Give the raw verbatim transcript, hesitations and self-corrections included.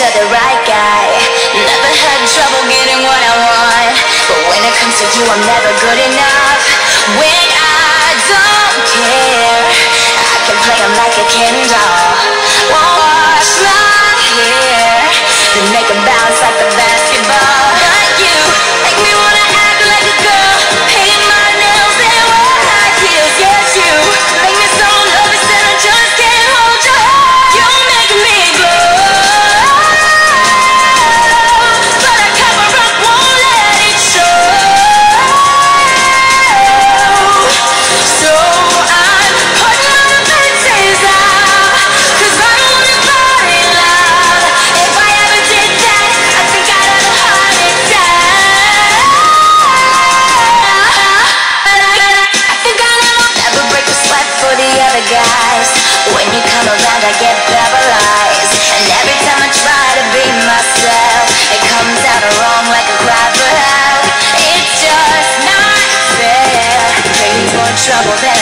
you're the right guy. Never had trouble getting what I want, but when it comes to you, I'm never good enough. When I don't care, I can play 'em like a Ken doll. Won't wash my hair, then make 'em bounce like a basketball. But you make me wanna act like a girl, paint my nails and wear high heels. Yes, you make me so nervous that I just can't hold your hand. You make me glow, but I cover up, won't let it show. So I'm putting my defenses out, 'cause I don't wanna fall in love. If I ever did that, I think I'd have a heart attack. I think I'd never break a sweat for the other guys. When you come around, I get paralyzed, and every time I try to be myself, it comes out wrong like a cry for help. It's just not fair. Brings more trouble than